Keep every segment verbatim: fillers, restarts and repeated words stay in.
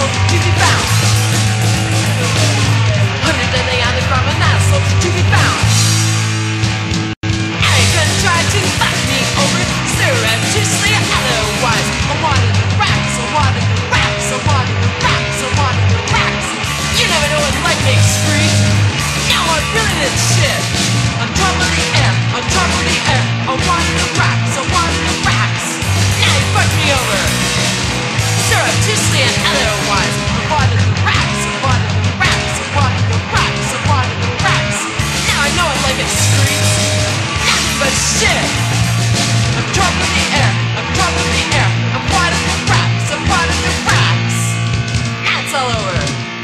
so to be found. Hundred deadly underground and not so to be found. And you can try to fuck me over, surreptitiously otherwise. I wanted the racks, I wanted the racks, I wanted the racks, I wanted the racks. You never know what life makes free. Now I'm really this shit. On top of the air, on top of the air. I wanted the racks, I wanted the racks. Now you fuck me over, surreptitiously and otherwise. I wanted the racks, I wanted the racks, I wanted the racks, I wanted the racks. Now I know what life is free. Nothing but shit. On top of the air, on top of the air. I wanted the racks, I wanted the racks. Now it's all over.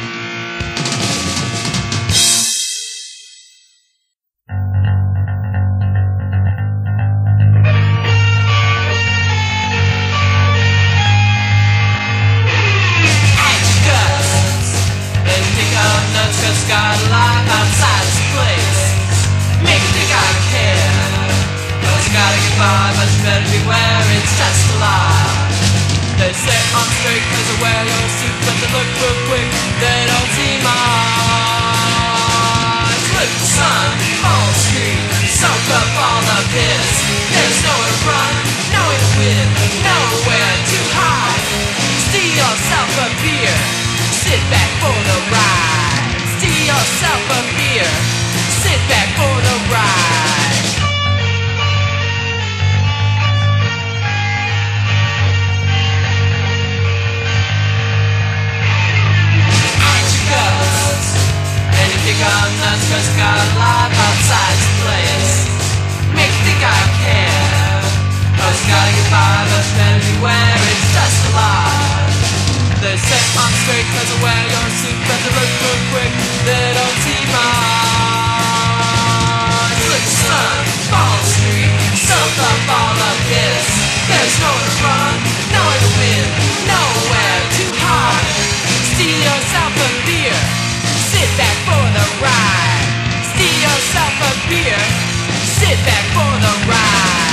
Cause got a life outside this place. Make you think I care. Cause you gotta get by, but you better beware, it's just a lie. They say I'm straight cause I wear your suit, but they look real quick, they don't see my eyes. Look, the sun, all the street, soak up all the piss. There's nowhere to run, nowhere to win, nowhere to hide. Steal yourself a beer, sit back for the ride. Steal yourself a beer, sit back for the ride. Out you goes, and you think I'm nuts cause I got a life outside this place. Make you think I care, cause you gotta get by, but you better beware, it's just a lie. They say I'm straight cause I wear your suit, but they look real quick, they don't see my eyes. Look, the sun, fall the street, soak up all the piss. There's nowhere to run, nowhere to win, nowhere to hide. Steal yourself a beer, sit back for the ride. Steal yourself a beer, sit back for the ride.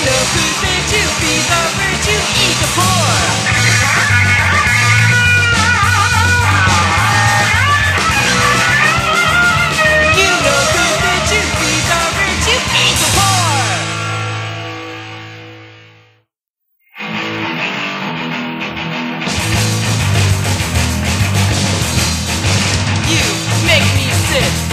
know good virtue, be the virtue, eat the poor. You know good virtue, be the virtue, eat the poor. You make me sick.